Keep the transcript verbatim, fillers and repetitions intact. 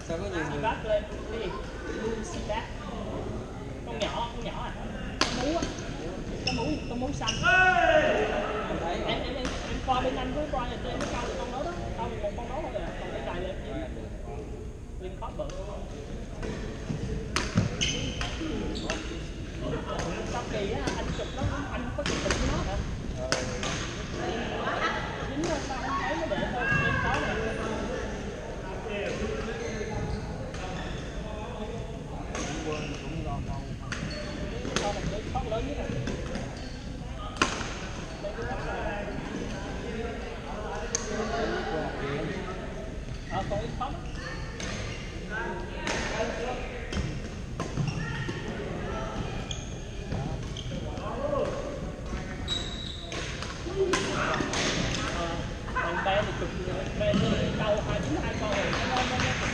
Sao có nhiều người bát lên cái gì bát con nhỏ con nhỏ à con mú á con mú con mú xanh em em em em coi bên anh với coi là trên mới cao được con đó đó cao một con đó thôi à còn cái dài lên lên khó bự sau kỳ á anh chụp nó anh có chụp với nó hả dính lên sao anh thấy nó để thôi em có rồi quên cũng lo mau con mình lấy khó lớn nhất rồi ờ còn ít khó bé thì chụp bé câu hai chín hai con rồi nó nó nó